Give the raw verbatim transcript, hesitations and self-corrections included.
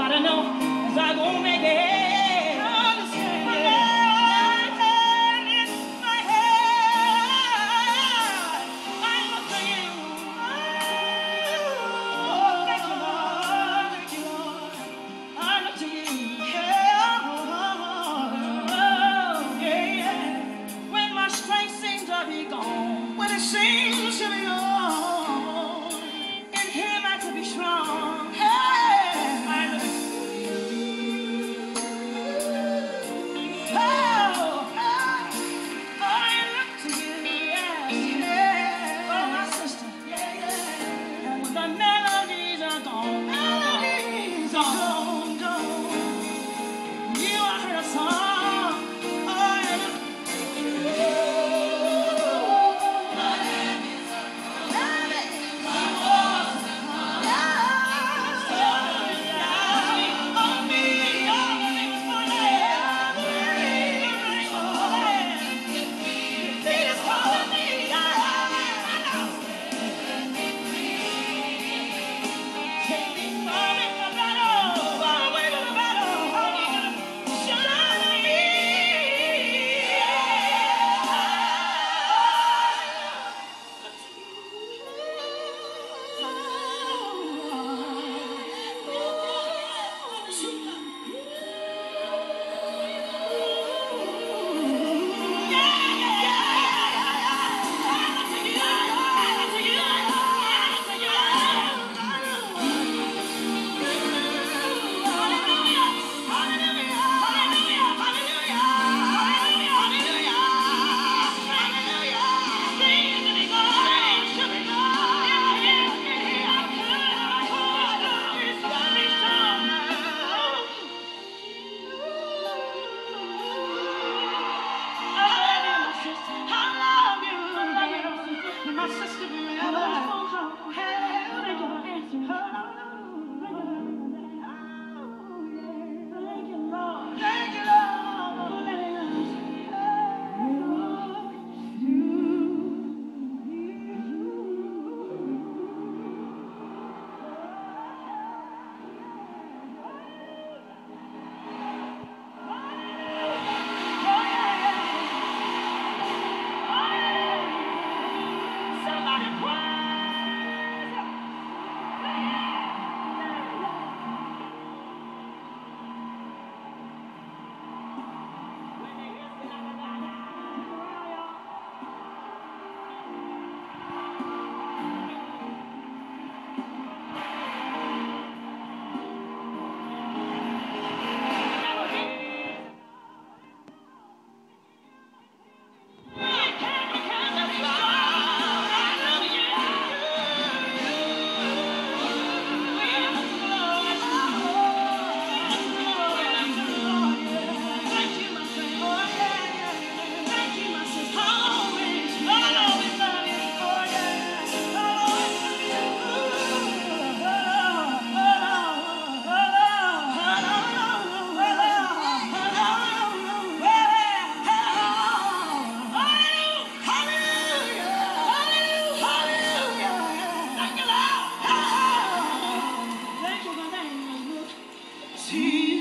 gotta know, cause I gonna make it. When it seems to be gone, in Him I could be strong. Hey, I look to you. Oh, oh, I look to you. Yes, yeah. Oh, my sister. Yeah, yeah. And when the melodies are gone, melodies are gone, gone. You I heard a song. Oh, I look to you. See